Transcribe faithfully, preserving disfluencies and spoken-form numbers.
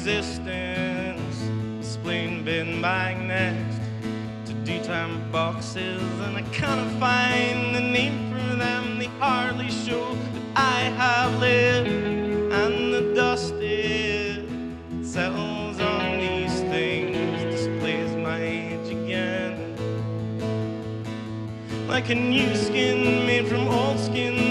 existence, displaying bin magnets to D-time boxes, and I cannot find the name for them. They hardly show that I have lived, and the dust it settles on these things, displays my age again. Like a new skin made from old skin,